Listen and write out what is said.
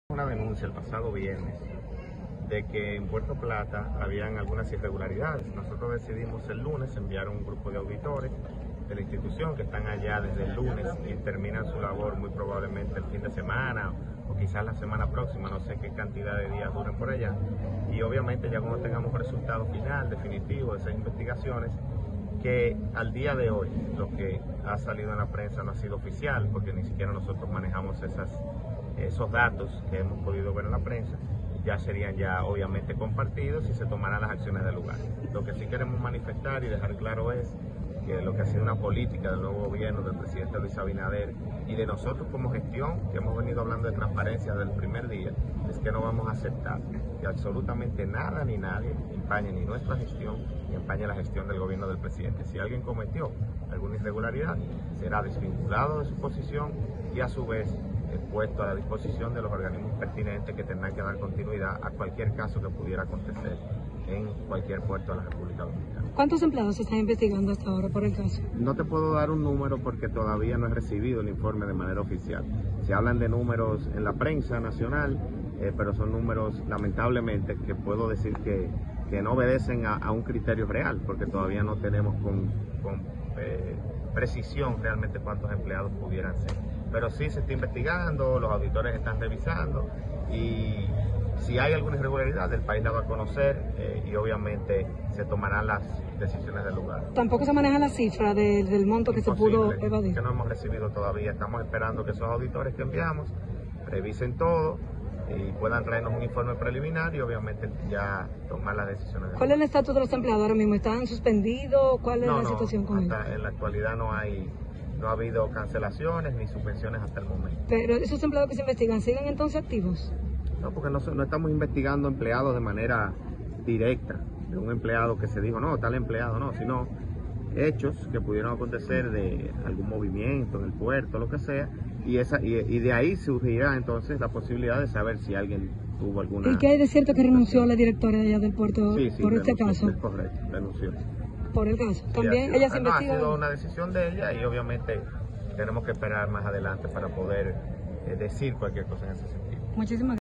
Una denuncia el pasado viernes de que en Puerto Plata habían algunas irregularidades. Nosotros decidimos el lunes enviar un grupo de auditores de la institución que están allá desde el lunes y terminan su labor muy probablemente el fin de semana o quizás la semana próxima, no sé qué cantidad de días duren por allá. Y obviamente ya cuando tengamos un resultado final, definitivo de esas investigaciones, que al día de hoy lo que ha salido en la prensa no ha sido oficial, porque ni siquiera nosotros manejamos esos datos que hemos podido ver en la prensa, ya serían ya obviamente compartidos y se tomarán las acciones del lugar. Lo que sí queremos manifestar y dejar claro es que lo que ha sido una política del nuevo gobierno del presidente Luis Abinader y de nosotros como gestión, que hemos venido hablando de transparencia desde el primer día, es que no vamos a aceptar que absolutamente nada ni nadie empañe ni nuestra gestión ni empañe la gestión del gobierno del presidente. Si alguien cometió alguna irregularidad, será desvinculado de su posición y a su vez puesto a la disposición de los organismos pertinentes que tendrán que dar continuidad a cualquier caso que pudiera acontecer en cualquier puerto de la República Dominicana. ¿Cuántos empleados se están investigando hasta ahora por el caso? No te puedo dar un número porque todavía no he recibido el informe de manera oficial. Se hablan de números en la prensa nacional, pero son números lamentablemente que puedo decir que no obedecen a un criterio real, porque todavía no tenemos con precisión realmente cuántos empleados pudieran ser. Pero sí se está investigando, los auditores están revisando y si hay alguna irregularidad el país la va a conocer y obviamente se tomarán las decisiones del lugar. ¿Tampoco se maneja la cifra del monto que se pudo evadir? Que no hemos recibido todavía, estamos esperando que esos auditores que enviamos revisen todo y puedan traernos un informe preliminar y obviamente ya tomar las decisiones. ¿Cuál es el estatus de los empleados ahora mismo? ¿Están suspendidos? ¿Cuál es la situación con ellos? En la actualidad no ha habido cancelaciones ni suspensiones hasta el momento. Pero esos empleados que se investigan, ¿siguen entonces activos? No, porque no estamos investigando empleados de manera directa, de un empleado que se dijo, no, tal empleado, no, sino hechos que pudieron acontecer de algún movimiento en el puerto, lo que sea, y de ahí surgirá entonces la posibilidad de saber si alguien tuvo alguna... ¿Y qué hay de cierto que renunció la directora de allá del puerto por este caso? Es correcto, renunció. Por el caso. También ella se investiga. Ha sido una decisión de ella y obviamente tenemos que esperar más adelante para poder decir cualquier cosa en ese sentido. Muchísimas gracias.